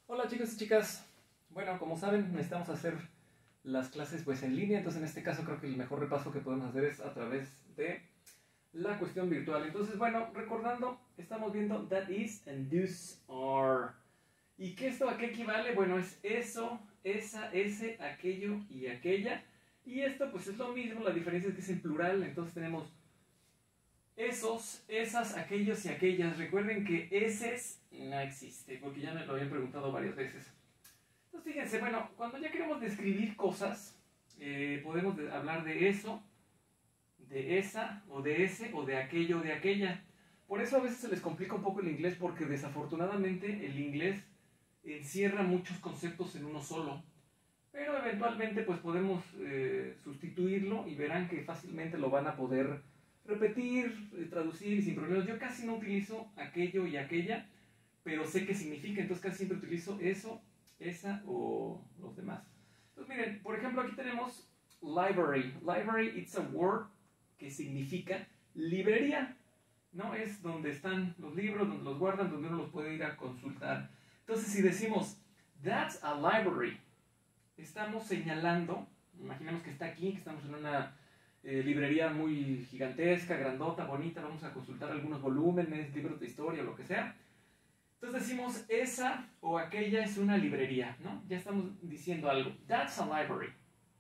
Hola chicos y chicas. Bueno, como saben, necesitamos hacer las clases pues en línea, entonces en este caso creo que el mejor repaso que podemos hacer es a través de la cuestión virtual. Entonces, bueno, recordando, estamos viendo that is and those are. ¿Y qué esto a qué equivale? Bueno, es eso, esa, ese, aquello y aquella. Y esto pues es lo mismo, la diferencia es que es en plural, entonces tenemos esos, esas, aquellos y aquellas. Recuerden que eses no existe, porque ya me lo habían preguntado varias veces. Entonces fíjense, bueno, cuando ya queremos describir cosas, podemos hablar de eso, de esa, o de ese, o de aquello, o de aquella. Por eso a veces se les complica un poco el inglés, porque desafortunadamente el inglés encierra muchos conceptos en uno solo. Pero eventualmente pues podemos sustituirlo y verán que fácilmente lo van a poder repetir, traducir y sin problemas. Yo casi no utilizo aquello y aquella, pero sé qué significa, entonces casi siempre utilizo eso, esa o los demás. Entonces miren, por ejemplo aquí tenemos library. Library, it's a word que significa librería, ¿no? Es donde están los libros, donde los guardan, donde uno los puede ir a consultar. Entonces si decimos, that's a library, estamos señalando, imaginemos que está aquí, que estamos en una librería muy gigantesca, grandota, bonita, vamos a consultar algunos volúmenes, libros de historia o lo que sea. Entonces decimos, esa o aquella es una librería, ¿no? Ya estamos diciendo algo. That's a library.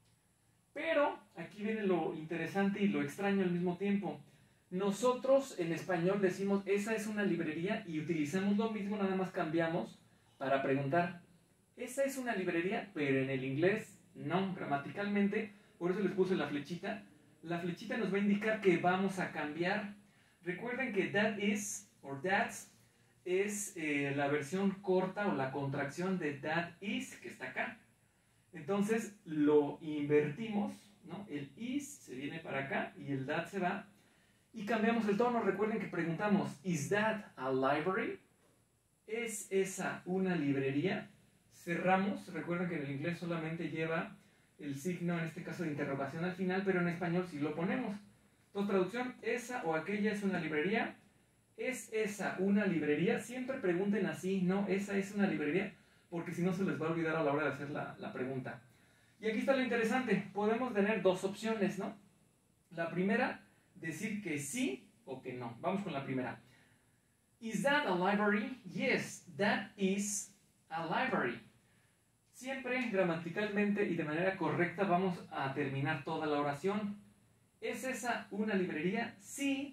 Pero aquí viene lo interesante y lo extraño al mismo tiempo. Nosotros en español decimos, esa es una librería y utilizamos lo mismo, nada más cambiamos para preguntar. Esa es una librería, pero en el inglés no, gramaticalmente, por eso les puse la flechita. La flechita nos va a indicar que vamos a cambiar. Recuerden que that is, or that's, es la versión corta o la contracción de that is, que está acá. Entonces lo invertimos, ¿no? El is se viene para acá y el that se va. Y cambiamos el tono. Recuerden que preguntamos, ¿is that a library? ¿Es esa una librería? Cerramos. Recuerden que en el inglés solamente lleva el signo, en este caso de interrogación al final, pero en español sí lo ponemos. Entonces, traducción, esa o aquella es una librería. ¿Es esa una librería? Siempre pregunten así, no, esa es una librería, porque si no se les va a olvidar a la hora de hacer la pregunta. Y aquí está lo interesante, podemos tener dos opciones, ¿no? La primera, decir que sí o que no. Vamos con la primera. Is that a library? Yes, that is a library. Siempre gramaticalmente y de manera correcta vamos a terminar toda la oración. ¿Es esa una librería? Sí,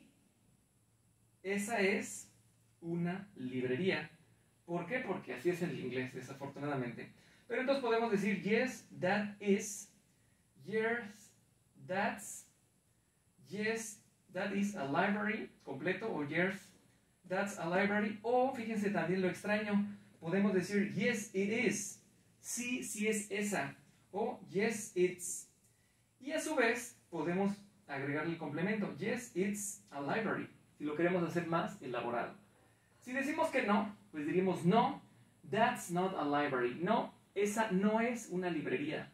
esa es una librería. ¿Por qué? Porque así es en el inglés, desafortunadamente. Pero entonces podemos decir, yes, that is, yes, that's, yes, that is a library, completo, o yes, that's a library. O, fíjense también lo extraño, podemos decir, yes, it is, sí, sí es esa, o yes, it's. Y a su vez, podemos agregarle el complemento, yes, it's a library, si lo queremos hacer más elaborado. Si decimos que no, pues diríamos no, that's not a library. No, esa no es una librería.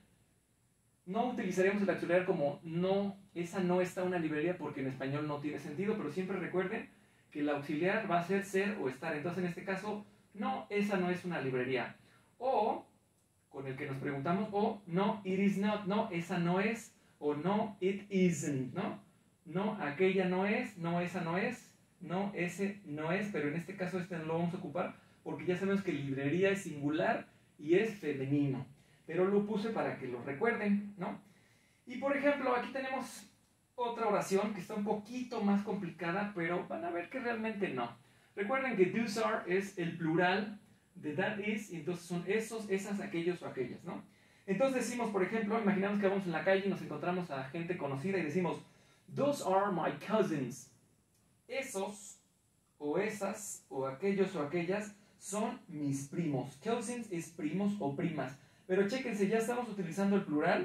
No utilizaríamos el auxiliar como no, esa no está una librería, porque en español no tiene sentido, pero siempre recuerden que el auxiliar va a ser o estar. Entonces en este caso, no, esa no es una librería. O, con el que nos preguntamos, o no, it is not, no, esa no es, o no, it isn't, ¿no? No, aquella no es, no, esa no es, no, ese no es, pero en este caso este no lo vamos a ocupar porque ya sabemos que librería es singular y es femenino. Pero lo puse para que lo recuerden, ¿no? Y por ejemplo, aquí tenemos otra oración que está un poquito más complicada, pero van a ver que realmente no. Recuerden que those are es el plural de that is, y entonces son esos, esas, aquellos o aquellas, ¿no? Entonces decimos, por ejemplo, imaginamos que vamos en la calle y nos encontramos a gente conocida y decimos, those are my cousins. Esos, o esas, o aquellos o aquellas son mis primos. Cousins es primos o primas. Pero chéquense, ya estamos utilizando el plural.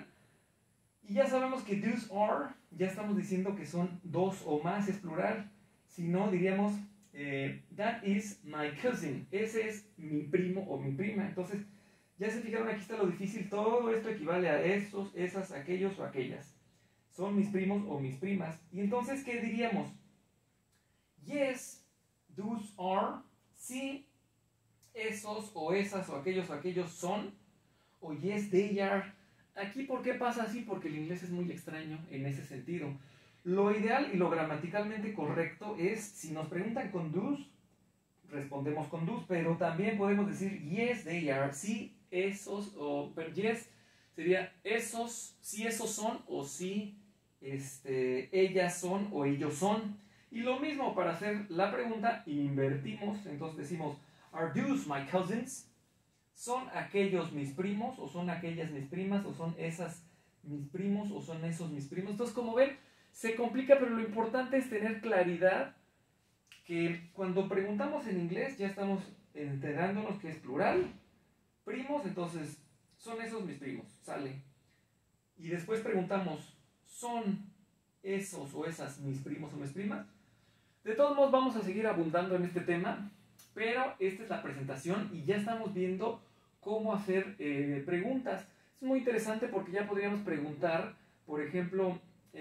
Y ya sabemos que those are, ya estamos diciendo que son dos o más, es plural. Si no, diríamos, that is my cousin. Ese es mi primo o mi prima. Entonces, ya se fijaron, aquí está lo difícil. Todo esto equivale a esos, esas, aquellos o aquellas. Son mis primos o mis primas. Y entonces, ¿qué diríamos? Yes, those are. Sí, esos o esas o aquellos son, o yes, they are. Aquí, ¿por qué pasa así? Porque el inglés es muy extraño en ese sentido. Lo ideal y lo gramaticalmente correcto es, si nos preguntan con do's, respondemos con do's, pero también podemos decir yes, they are, sí, esos, o pero yes sería esos, sí, esos son, o sí, ellas son, o ellos son. Y lo mismo para hacer la pregunta, invertimos, entonces decimos, are those my cousins? ¿Son aquellos mis primos? ¿O son aquellas mis primas? ¿O son esas mis primos? ¿O son esos mis primos? Entonces, como ven, se complica, pero lo importante es tener claridad que cuando preguntamos en inglés ya estamos enterándonos que es plural. Primos, entonces, son esos mis primos, sale. Y después preguntamos, ¿son esos o esas mis primos o mis primas? De todos modos, vamos a seguir abundando en este tema, pero esta es la presentación y ya estamos viendo cómo hacer preguntas. Es muy interesante porque ya podríamos preguntar, por ejemplo,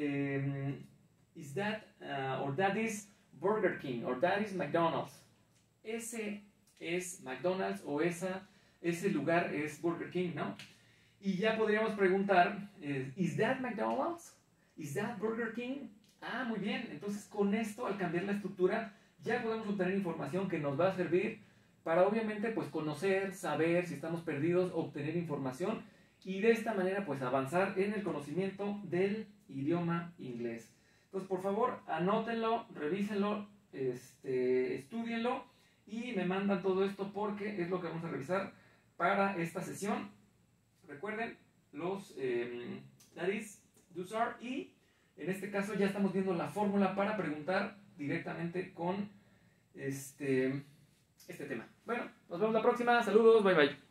is that or that is Burger King or that is McDonald's. Ese es McDonald's o ese lugar es Burger King, ¿no? Y ya podríamos preguntar, is that McDonald's? Is that Burger King? Ah, muy bien. Entonces con esto, al cambiar la estructura, ya podemos obtener información que nos va a servir para obviamente pues conocer, saber si estamos perdidos, obtener información y de esta manera pues avanzar en el conocimiento del idioma inglés. Entonces por favor anótenlo, revísenlo, estúdienlo y me mandan todo esto porque es lo que vamos a revisar para esta sesión. Recuerden los that is, those are y en este caso ya estamos viendo la fórmula para preguntar directamente con este tema. Bueno, nos vemos la próxima. Saludos, bye bye.